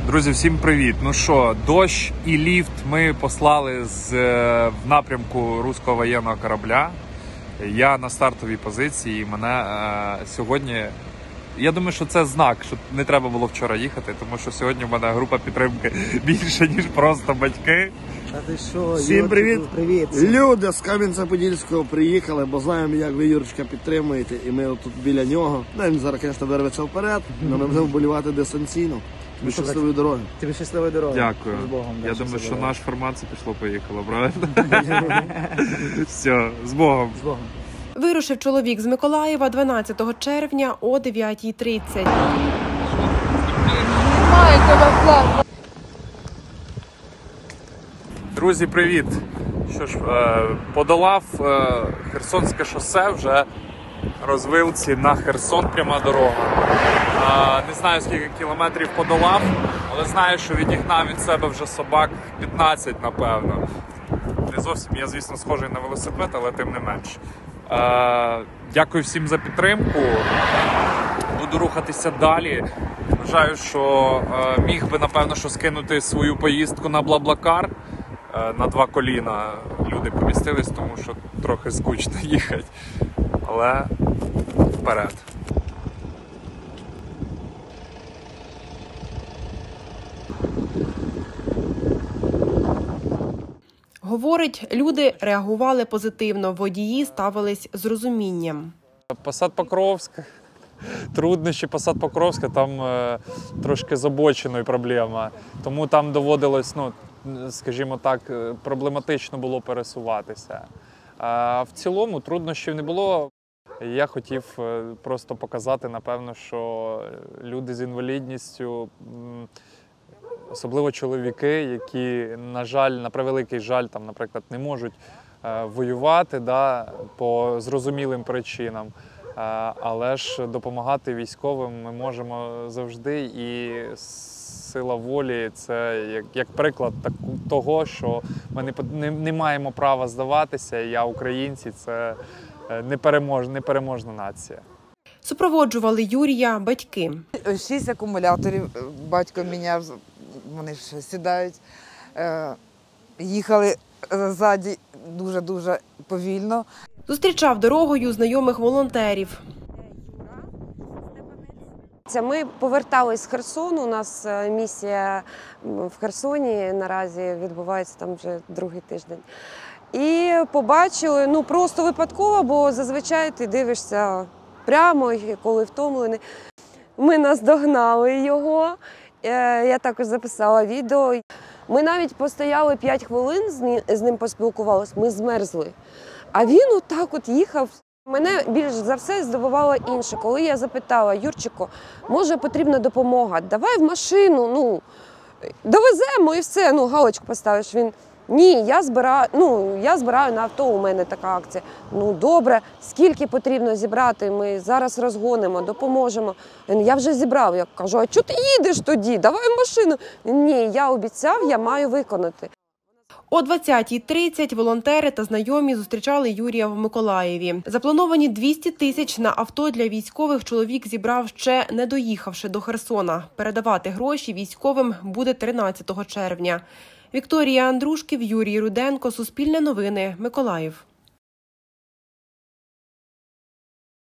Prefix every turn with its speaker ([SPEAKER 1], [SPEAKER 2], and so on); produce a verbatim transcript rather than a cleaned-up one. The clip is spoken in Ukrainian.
[SPEAKER 1] Друзі, всім привіт! Ну що, дощ і ліфт ми послали з, в напрямку руського воєнного корабля. Я на стартовій позиції, і мене е, сьогодні... Я думаю, що це знак, що не треба було вчора їхати, тому що сьогодні в мене група підтримки більше, ніж просто батьки.
[SPEAKER 2] А ти що,
[SPEAKER 3] Всім привіт!
[SPEAKER 2] привіт!
[SPEAKER 3] Люди з Кам'янця-Подільського приїхали, бо знаємо, як ви Юрчика підтримуєте, і ми тут біля нього. Ну, він зараз, звісно, вирветься вперед, але ми будемо вболівати дистанційно. Тобі щасливої дороги.
[SPEAKER 2] Тобі щасливої дороги.
[SPEAKER 1] Дякую.
[SPEAKER 2] З Богом.
[SPEAKER 1] Я думаю, що наш формат це пішло-поїхало, правильно? Все, з Богом.
[SPEAKER 2] З Богом.
[SPEAKER 4] Вирушив чоловік з Миколаєва дванадцятого червня о дев'ятій тридцять.
[SPEAKER 1] Друзі, привіт! Що ж, подолав Херсонське шосе, вже розвилці на Херсон пряма дорога. Не знаю, скільки кілометрів подолав, але знаю, що відігнав від себе вже собак п'ятнадцять, напевно. Не зовсім я, звісно, схожий на велосипед, але тим не менш. Дякую всім за підтримку. Буду рухатися далі. Вважаю, що міг би, напевно, що скинути свою поїздку на Блаблакар на два коліна. Люди помістились, тому що трохи скучно їхати. Але вперед.
[SPEAKER 4] Говорить, люди реагували позитивно, водії ставились з розумінням.
[SPEAKER 1] Посад Покровськ, труднощі Посад Покровська, там е, трошки з обочиною проблема. Тому там доводилось, ну, скажімо так, проблематично було пересуватися. А в цілому труднощів не було. Я хотів просто показати, напевно, що люди з інвалідністю, особливо чоловіки, які, на жаль, на превеликий жаль, там, наприклад, не можуть воювати, да, по зрозумілим причинам. Але ж допомагати військовим ми можемо завжди, і сила волі – це як, як приклад так, того, що ми не, не, не маємо права здаватися, я українці – це неперемож, непереможна нація.
[SPEAKER 4] Супроводжували Юрія батьки.
[SPEAKER 5] Шість акумуляторів батько міняв, вони ж сідають. Їхали ззаді дуже-дуже повільно.
[SPEAKER 4] Зустрічав дорогою знайомих волонтерів.
[SPEAKER 6] Ми повертались з Херсону, у нас місія в Херсоні наразі відбувається там вже другий тиждень. І побачили, ну просто випадково, бо зазвичай ти дивишся прямо, коли втомлений. Ми наздогнали його, я також записала відео. Ми навіть постояли п'ять хвилин, з ним поспілкувалися, ми змерзли. А він отак от їхав. Мене більш за все здивувало інше, коли я запитала: Юрчику, може потрібна допомога, давай в машину, ну, довеземо і все, ну, галочку поставиш. Він: ні, я збираю, ну, я збираю на авто, у мене така акція. Ну, добре, скільки потрібно зібрати, ми зараз розгонимо, допоможемо. Він: я вже зібрав. Я кажу: а чого ти їдеш тоді, давай в машину. Він: ні, я обіцяв, я маю виконати.
[SPEAKER 4] О двадцятій тридцять волонтери та знайомі зустрічали Юрія в Миколаєві. Заплановані двісті тисяч на авто для військових чоловік зібрав, ще не доїхавши до Херсона. Передавати гроші військовим буде тринадцятого червня. Вікторія Андрушків, Юрій Руденко, Суспільне новини, Миколаїв.